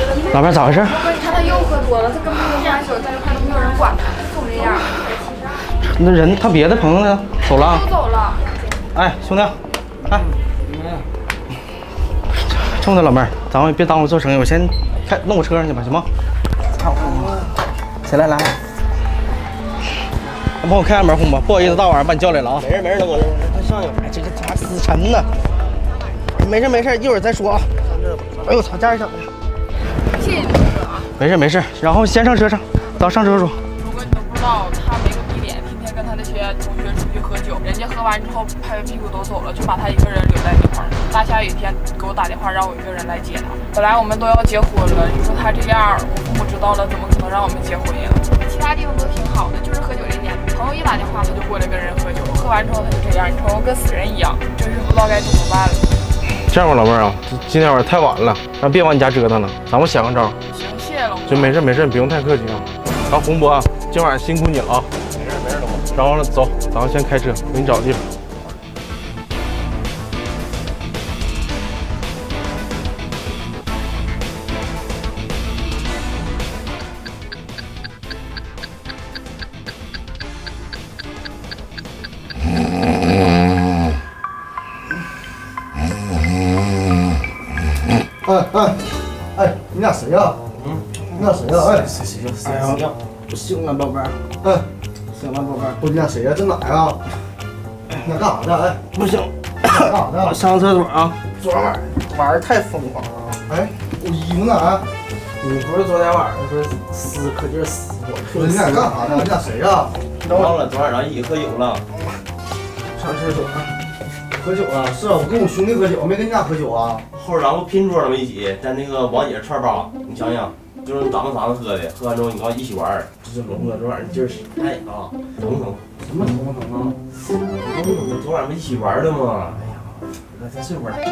老妹咋回事？ 老妹，你看他又喝多了，他根本没有手，在这块都没有人管他，总这样。 那人他别的朋友呢？走了？ 都走了。 哎，兄弟，哎，冲着老妹儿，咱们别耽误做生意，我先弄我车上去吧，行吗？谁来？帮我开下门，红吧。不好意思，大晚上把你叫来了啊。 没事，等我快上去。 哎，这他妈死沉呢。没事，一会儿再说啊。哎呦，操，家人小子。 谢谢你哥啊。 没事，然后先上车上，咱上车说。 如果你都不知道，他没个逼脸，天天跟他那些同学出去喝酒，人家喝完之后拍拍屁股都走了，就把他一个人留在那块儿。大夏有一天给我打电话，让我一个人来接他。本来我们都要结婚了，你说他这样，我父母知道了，怎么可能让我们结婚呀？其他地方都挺好的，就是喝酒这点，朋友一打电话他就过来跟人喝酒，喝完之后他就这样，你说我跟死人一样，真是不知道该怎么办了。 这样吧，老妹儿啊，今天晚上太晚了，咱别往你家折腾了，咱们想个招。 行，谢谢龙哥。 就没事，你不用太客气啊。然后洪博啊，今晚上辛苦你了啊。 没事，龙哥。 然后呢，走，咱们先开车，给你找个地方。 哎，你俩谁呀？你俩谁呀？哎， 谁呀？不行了，宝贝儿。行了，宝贝儿。 不，你俩谁呀？在哪呀？你俩干啥呢？哎， 不行， 干啥呢？ 我上厕所啊。昨晚玩太疯狂了。 哎，我衣服呢？ 你不是昨天晚上说撕可劲撕我？ 不是你俩干啥呢？你俩谁呀？ 忘了昨晚上一起喝酒了。 上厕所。 喝酒了？是啊，我跟我兄弟喝酒，没跟你俩喝酒啊。 后边咱们拼桌了，一起在那个王姐串吧，你想想，就是咱们3个喝的，喝完之后你跟我一起玩，这龙哥昨晚上劲儿太啊，疼。 什么疼不疼啊？ 昨晚上不一起玩的吗？哎呀，再睡会儿，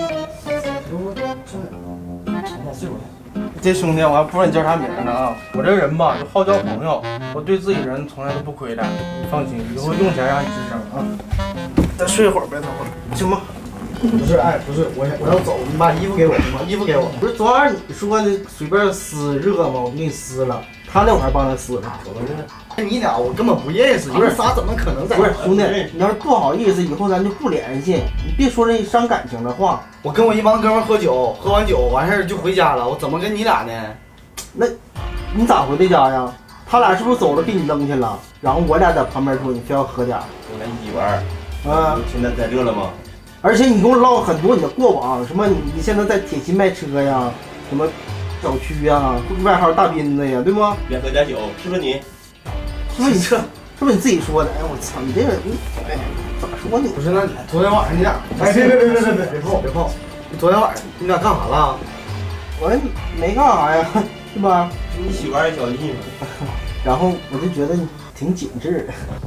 再睡会儿。 这兄弟，我还不知道你叫啥名呢啊！我这人吧，就好交朋友，我对自己人从来都不亏待。你放心，以后用钱让你吱声啊。再睡会儿呗，等会儿行吗？ 不是，哎，不是，我要走，你把衣服给我，你把衣服给我。 不是昨晚你说的随便撕热吗？我给你撕了，他那会儿帮他撕的。 你俩我根本不认识，你们仨怎么可能在？ 不是兄弟，你要是不好意思，以后咱就不联系。你别说这伤感情的话。 我跟我一帮哥们喝酒，喝完酒完事儿就回家了，我怎么跟你俩呢？ 那，你咋回的家呀？他俩是不是走了给你扔去了？然后我俩在旁边说你非要喝点。 跟咱一起玩。现在在这了吗？ 而且你跟我唠很多你的过往，什么你现在在铁西卖车呀，什么小区呀，外号大斌子呀，对不？ 别喝点酒，是不是你？ 是不是你这？是不是你自己说的？哎，我操，你这个你咋说你？ 不是，那昨天晚上你俩，哎，别泡！你昨天晚上你俩干啥了？ 我没干啥呀，对吧？ 一起玩也小意思。 然后我就觉得你挺紧致。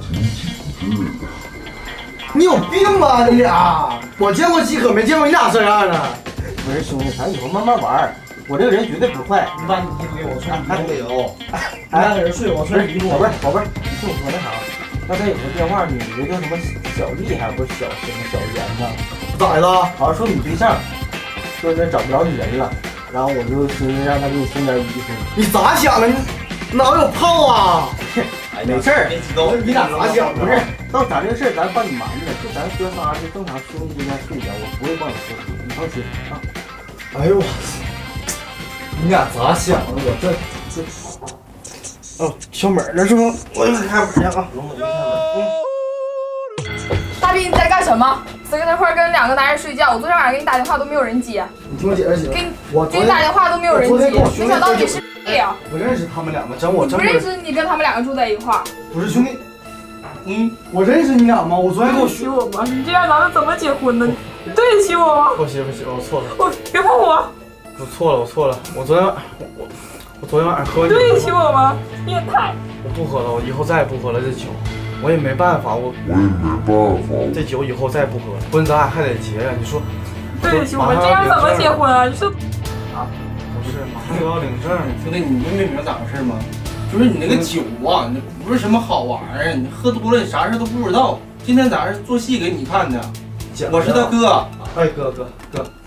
你有病吧你俩？我见过饥渴，没见过你俩这样的。 不是兄弟，咱以后慢慢玩。我这个人绝对不坏。 你把你衣服给我，穿还没有。 你俩搁这睡，我穿衣服。 宝贝儿，你听我说那啥，刚才有个电话，你那叫什么小丽还不是小什么小妍呢？ 咋的了？ 好像说你对象，说那找不着你人了，然后我就寻思让他给你送件衣服。 你咋想的？你哪有炮啊？ 没事儿， 别激动。 你俩咋想的？ 不是，到咱这个事儿咱帮你瞒着，就咱哥仨就正常兄弟之间睡觉，我不会帮你说出，你放心啊。 哎呦我，你俩咋想的？我这哦，敲门了是不？我一会儿开门去啊。 龙哥去开门。 大斌你在干什么？在那块跟2个男人睡觉，我昨天晚上给你打电话都没有人接。 你听我解释行？ 给你打电话都没有人接，没想到你是呀。 不认识他们两个，真我真不认识你跟他们2个住在一块儿。 不是兄弟，我认识你俩吗？我昨天跟我对不起我吗？你这样咱们怎么结婚呢？对得起我吗？ 不行，我错了。 别碰我！ 我错了。我昨天晚上喝完酒。 对得起我吗？变态！ 我不喝了，我以后再也不喝了这酒。我也没办法，这酒以后再也不喝了。婚咱俩还得结呀，你说。 对得起我们，这样怎么结婚啊？你说。 啊，不是，马上就要领证。 兄弟，你没明白咋回事吗？就是你那个酒啊，你不是什么好玩意儿，你喝多了你啥事都不知道。今天咱是做戏给你看的，我是他哥。 哎，哥，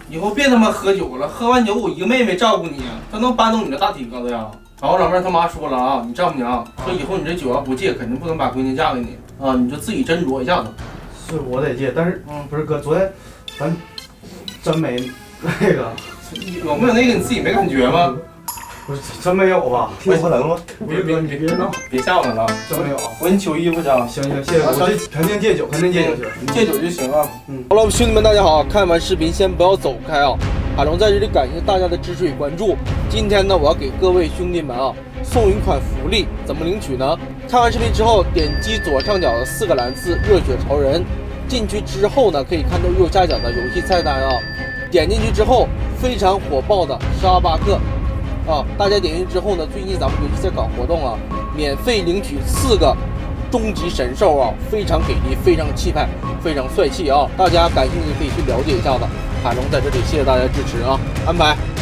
以后别他妈喝酒了，喝完酒我一个妹妹照顾你，她能搬动你的大体格子呀。然后老妹儿他妈说了啊，你丈母娘说以后你这酒要不戒，肯定不能把闺女嫁给你啊，你就自己斟酌一下子。 是我得戒，但是不是哥，昨天咱真没那个， 有没有那个你自己没感觉吗？ 不是真没有吧？ 听我冷吗？ 别闹， 别吓我们了， 真没有。 我给你求衣服去啊。 行，谢谢，我这肯定戒酒，肯定戒酒去， 你戒酒就行啊。 好了，兄弟们，大家好！看完视频先不要走开啊！海龙在这里感谢大家的支持与关注。今天呢，我要给各位兄弟们啊送一款福利，怎么领取呢？看完视频之后，点击左上角的4个蓝字“热血潮人”，进去之后呢，可以看到右下角的游戏菜单啊，点进去之后，非常火爆的沙巴克啊，大家点进去之后呢，最近咱们游戏在搞活动啊，免费领取4个终极神兽啊，非常给力，非常气派，非常帅气啊！大家感兴趣可以去了解一下子。海龙在这里，谢谢大家支持啊！安排。